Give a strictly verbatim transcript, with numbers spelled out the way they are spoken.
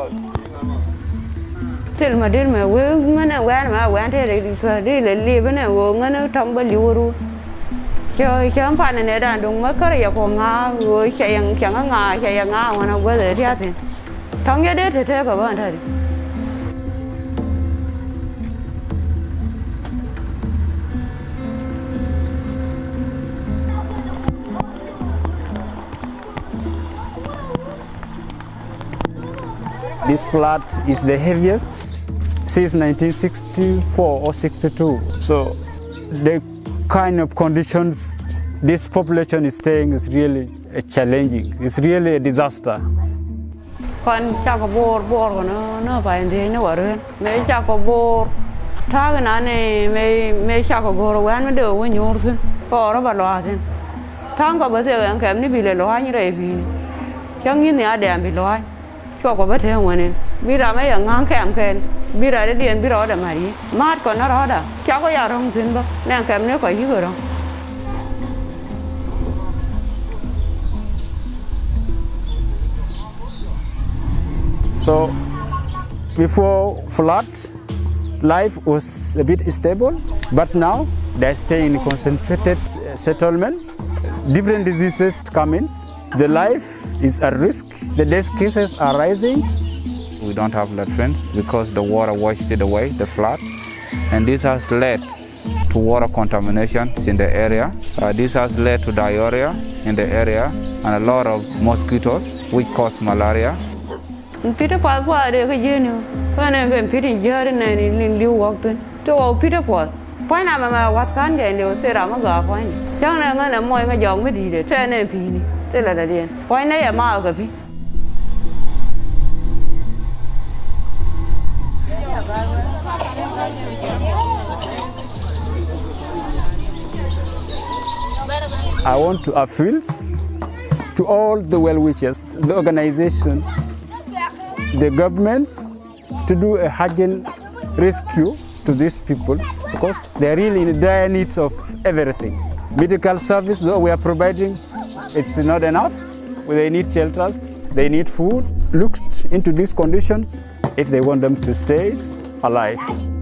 Till my dear, my woman, I went, I went here, really live in a woman, a tumble you. Cho chấm phan này đã đúng mất có là của ngã rồi chạy chẳng có ngã chạy ngã mà nó quay lại thì thống nhất đấy thì thế các bạn thấy. This flood is the heaviest since nineteen sixty-four or sixty-two. So the kind of conditions this population is staying is really challenging. It's really a disaster. Con cha có bor bor của nó nó phải thế nó ở đây. Mấy cha có bor, thà cái nào này mấy mấy cha có bor quen mới được với nhau thôi. Có nó bảo loa thế. Thằng có bây giờ anh kém đi vì là loa như vậy vì chẳng như này đẹp vì loa. Cho có bất thế không anh? Vì ra mấy anh ngang kém kén. Vì ra để điện vì đó để mà đi. Mát còn nó đó đã. Cháu có nhà không thuyền bác. Nên kém nếu có gì rồi đâu. So before flood, life was a bit stable, but now they stay in concentrated settlement. Different diseases come in. The life is at risk. The death cases are rising. We don't have latrines because the water washed it away, the flood, and this has led to water contamination in the area. Uh, this has led to diarrhea in the area and a lot of mosquitoes which cause malaria. Peter Paul qua đây cái gì nữa, cái này cái Peter giờ đây này liên lưu học tới, tôi Peter Paul, phải nào mà mà what can vậy đều sẽ làm cái gì phải, chẳng là cái này mọi cái dòng mới đi để thế này phi này, thế là đại điên, phải này mà ở cái phi. I want to appeal to all the well-wishers, the organizations, the governments to do a urgent rescue to these people because they're really in dire need of everything. Medical service that we are providing, it's not enough. They need shelters, they need food. Look into these conditions if they want them to stay alive.